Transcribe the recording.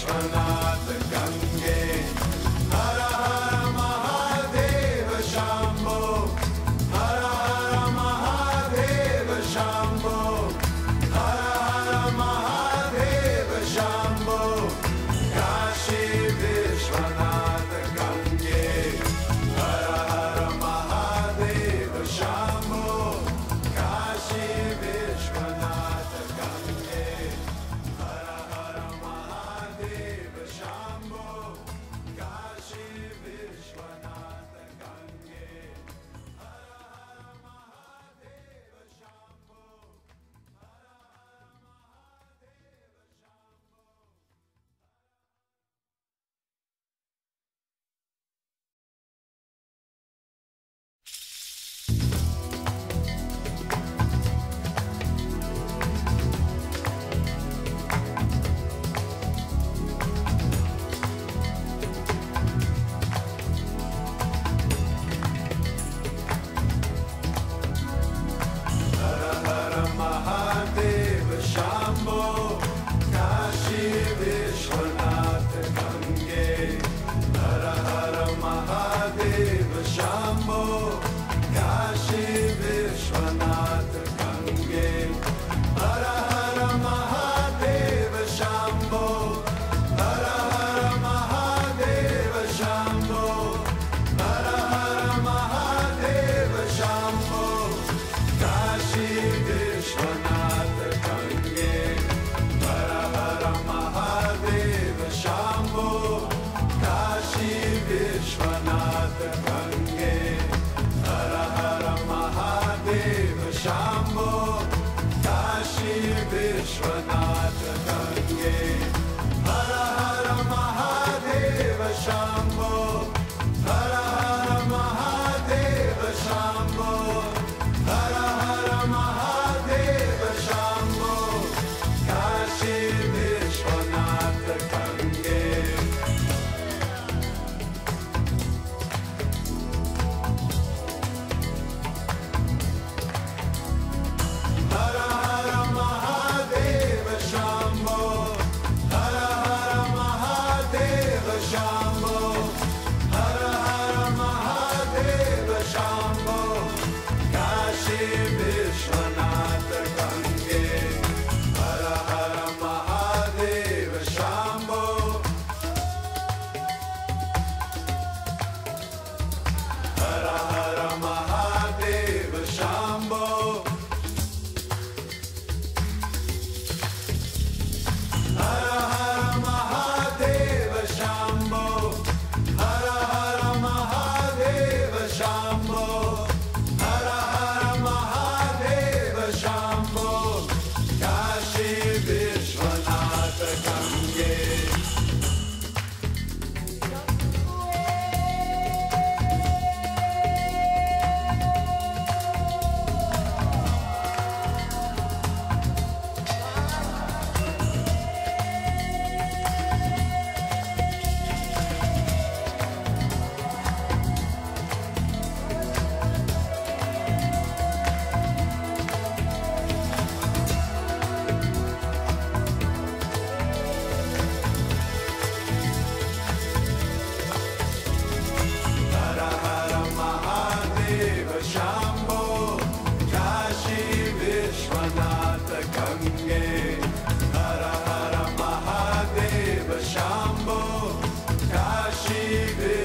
Vishwanath Gange हर हर Mahadev Shambho हर हर Mahadev Shambho हर हर Mahadev Shambho Kashi Vishwanath Gange हर हर Mahadev Shambho Kashi Vishwanath Gange हर हर Mahadev Shambho Kashi Vishwanath Gange हर हर Mahadev Shambho हर हर Mahadev Shambho. हर हर Mahadev Shambho Kashi Vishwanath Gange हर हर Mahadev Shambho Kashi Vishwanath Gange हर हर Mahadev Shambho हर हर Mahadev Shambho हर हर Mahadev Shambho Kashi Vishwanath Gange हर हर Mahadev Shambho Kashi Vishwanath Gange हर हर Mahadev Shambho Kashi Vishwanath Gange हर हर Mahadev Shambho हर हर Mahadev Shambho हर हर Mahadev Shambho Kashi Vishwanath Gange हर हर Mahadev Shambho हर हर Mahadev Shambho हर हर Mahadev Shambho Kashi Vishwanath Gange हर हर Mahadev Shambho हर हर Mahadev Shambho हर हर Mahadev Shambho हर हर Mahadev Shambho हर हर Mahadev Shambho Kashi Vishwanath Gange हर हर Mahadev Shambho Kashi Vishwanath Gange हर हर Mahadev Shambho Kashi